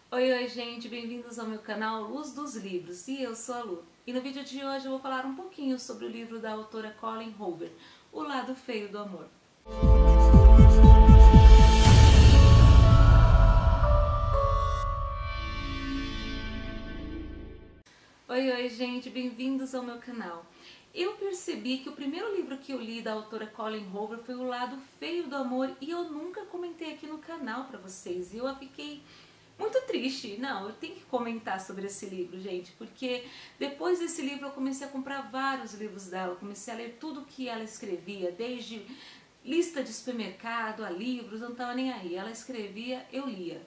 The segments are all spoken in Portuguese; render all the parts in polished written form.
Oi, gente, bem-vindos ao meu canal Luz dos Livros, e eu sou a Lu. E no vídeo de hoje eu vou falar um pouquinho sobre o livro da autora Colleen Hoover, O Lado Feio do Amor. Oi, gente, bem-vindos ao meu canal. Eu percebi que o primeiro livro que eu li da autora Colleen Hoover foi O Lado Feio do Amor e eu nunca comentei aqui no canal pra vocês. E eu fiquei muito triste. Não, eu tenho que comentar sobre esse livro, gente, porque depois desse livro eu comecei a comprar vários livros dela, comecei a ler tudo que ela escrevia, desde lista de supermercado a livros, eu não estava nem aí. Ela escrevia, eu lia.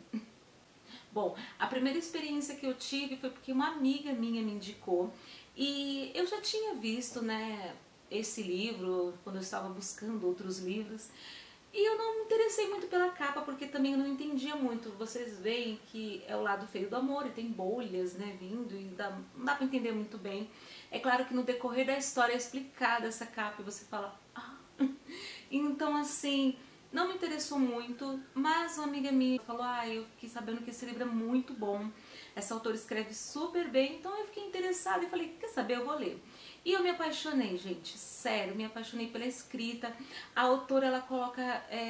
Bom, a primeira experiência que eu tive foi porque uma amiga minha me indicou e eu já tinha visto, né, esse livro quando eu estava buscando outros livros e eu não me interessei muito pela capa porque também eu não entendia muito. Vocês veem que é o lado feio do amor e tem bolhas, né, vindo e não dá pra entender muito bem. É claro que no decorrer da história é explicada essa capa e você fala, ah, então assim, não me interessou muito, mas uma amiga minha falou, eu fiquei sabendo que esse livro é muito bom, essa autora escreve super bem, então eu fiquei interessada e falei, quer saber, eu vou ler. E eu me apaixonei, gente, sério, me apaixonei pela escrita. A autora, ela coloca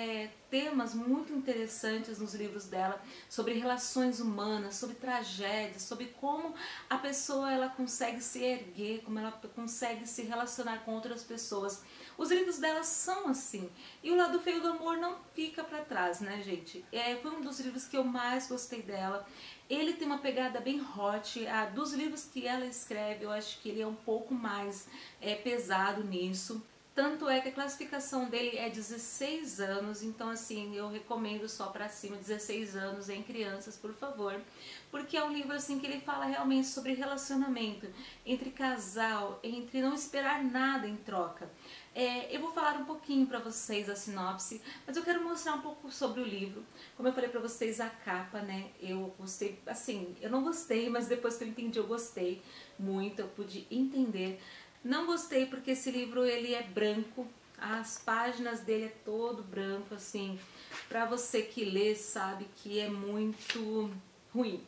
temas muito interessantes nos livros dela, sobre relações humanas, sobre tragédias, sobre como a pessoa ela consegue se erguer, como ela consegue se relacionar com outras pessoas. Os livros dela são assim. E O Lado Feio do Amor não fica pra trás, né, gente? Foi um dos livros que eu mais gostei dela. Ele tem uma pegada bem hot. Dos livros que ela escreve, eu acho que ele é um pouco mais pesado nisso. Tanto é que a classificação dele é 16 anos, então assim, eu recomendo só pra cima, 16 anos em crianças, por favor. Porque é um livro assim que ele fala realmente sobre relacionamento entre casal, entre não esperar nada em troca. Eu vou falar um pouquinho pra vocês a sinopse, mas eu quero mostrar um pouco sobre o livro. Como eu falei pra vocês, a capa, né, eu gostei, assim, eu não gostei, mas depois que eu entendi eu gostei muito, eu pude entender. Não gostei porque esse livro ele é branco, as páginas dele é todo branco, assim, pra você que lê sabe que é muito ruim.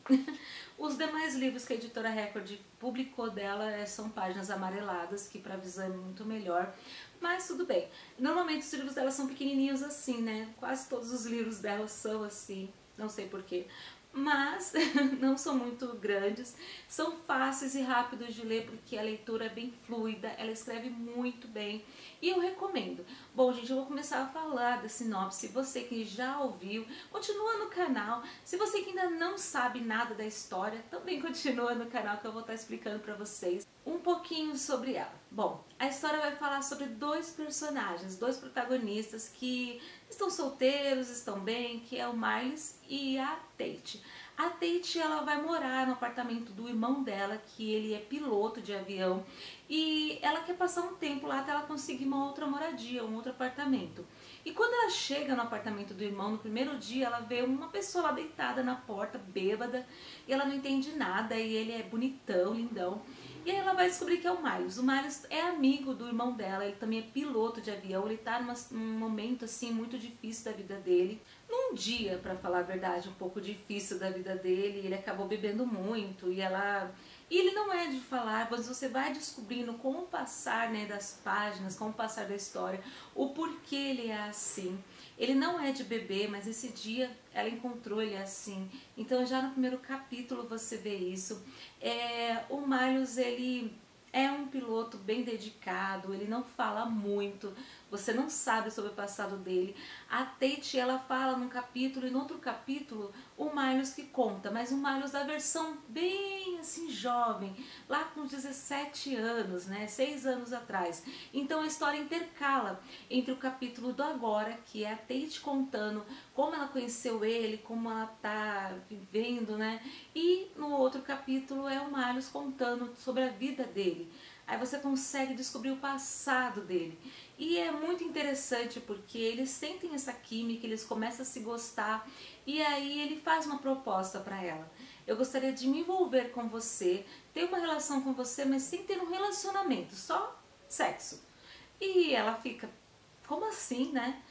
Os demais livros que a editora Record publicou dela são páginas amareladas, que pra visão é muito melhor, mas tudo bem. Normalmente os livros dela são pequenininhos assim, né? Quase todos os livros dela são assim, não sei porquê. Mas não são muito grandes, são fáceis e rápidos de ler porque a leitura é bem fluida, ela escreve muito bem e eu recomendo. Bom, gente, eu vou começar a falar da sinopse. Você que já ouviu, continua no canal. Se você que ainda não sabe nada da história, também continua no canal que eu vou estar explicando pra vocês um pouquinho sobre ela. Bom, a história vai falar sobre dois personagens, dois protagonistas que estão solteiros, estão bem, que é o Miles e a Tate. A Tate, ela vai morar no apartamento do irmão dela, que ele é piloto de avião, e ela quer passar um tempo lá até ela conseguir uma outra moradia, um outro apartamento. E quando ela chega no apartamento do irmão, no primeiro dia, ela vê uma pessoa lá deitada na porta, bêbada, e ela não entende nada, e ele é bonitão, lindão. E aí ela vai descobrir que é o Miles. O Miles é amigo do irmão dela, ele também é piloto de avião, ele tá num momento assim muito difícil da vida dele. Num dia, pra falar a verdade, um pouco difícil da vida dele, ele acabou bebendo muito e ele não é de falar, mas você vai descobrindo com o passar, né, das páginas, com o passar da história, o porquê ele é assim. Ele não é de beber, mas esse dia ela encontrou ele assim. Então já no primeiro capítulo você vê isso. O Miles, ele é um piloto bem dedicado, ele não fala muito, você não sabe sobre o passado dele. A Tate, ela fala num capítulo e no outro capítulo o Miles que conta, mas o Miles da versão bem assim jovem, lá com 17 anos, né, 6 anos atrás. Então a história intercala entre o capítulo do agora, que é a Tate contando como ela conheceu ele, como ela tá vivendo, né, e no outro capítulo é o Miles contando sobre a vida dele. Aí você consegue descobrir o passado dele. E é muito interessante porque eles sentem essa química, eles começam a se gostar e aí ele faz uma proposta para ela. Eu gostaria de me envolver com você, ter uma relação com você, mas sem ter um relacionamento, só sexo. E ela fica, como assim, né?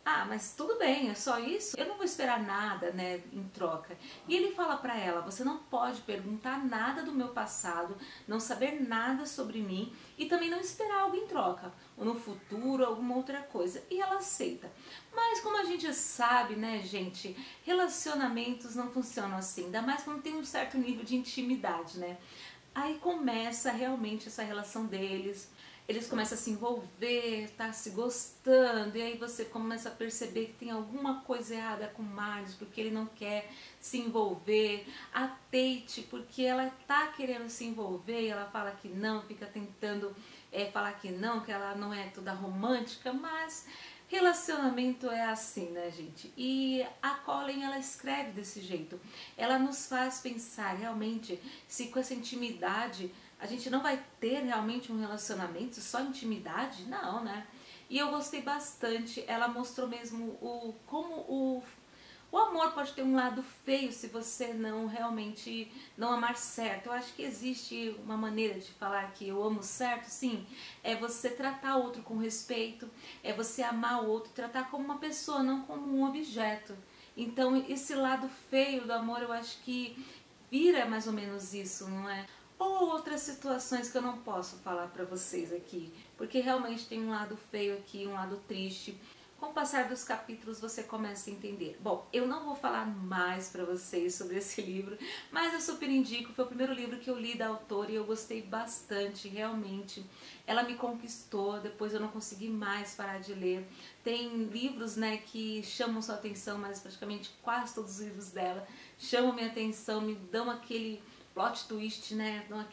Ah, mas tudo bem, é só isso? Eu não vou esperar nada, né, em troca. E ele fala pra ela, você não pode perguntar nada do meu passado, não saber nada sobre mim e também não esperar algo em troca, ou no futuro, alguma outra coisa. E ela aceita. Mas como a gente sabe, né, gente, relacionamentos não funcionam assim, ainda mais quando tem um certo nível de intimidade, né? Aí começa realmente essa relação deles, eles começam a se envolver, tá se gostando, e aí você começa a perceber que tem alguma coisa errada com o Marlos, porque ele não quer se envolver. A Tate, porque ela tá querendo se envolver e ela fala que não, fica tentando falar que ela não é toda romântica, mas relacionamento é assim, né, gente? E a Colleen, ela escreve desse jeito. Ela nos faz pensar realmente se com essa intimidade a gente não vai ter realmente um relacionamento, só intimidade? Não, né? E eu gostei bastante. Ela mostrou mesmo como o amor pode ter um lado feio se você não realmente não amar certo. Eu acho que existe uma maneira de falar que eu amo certo, sim. É você tratar o outro com respeito, é você amar o outro, tratar como uma pessoa, não como um objeto. Então esse lado feio do amor, eu acho que vira mais ou menos isso, não é? Ou outras situações que eu não posso falar pra vocês aqui, porque realmente tem um lado feio aqui, um lado triste. Com o passar dos capítulos você começa a entender. Bom, eu não vou falar mais pra vocês sobre esse livro, mas eu super indico, foi o primeiro livro que eu li da autora e eu gostei bastante, realmente. Ela me conquistou, depois eu não consegui mais parar de ler. Tem livros, né, que chamam sua atenção, mas praticamente quase todos os livros dela chamam minha atenção, me dão aquele plot twist, né, dão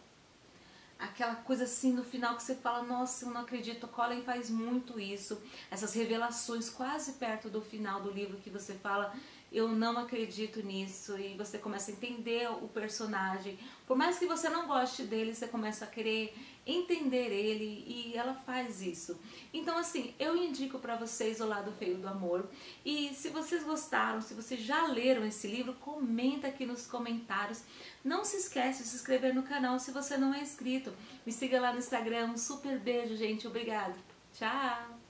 aquela coisa assim no final que você fala, nossa, eu não acredito, Colleen faz muito isso, essas revelações quase perto do final do livro que você fala, eu não acredito nisso, e você começa a entender o personagem, por mais que você não goste dele, você começa a querer entender ele, e ela faz isso. Então assim, eu indico pra vocês O Lado Feio do Amor, e se vocês gostaram, se vocês já leram esse livro, comenta aqui nos comentários. Não se esquece de se inscrever no canal se você não é inscrito. Me siga lá no Instagram. Um super beijo, gente. Obrigada. Tchau!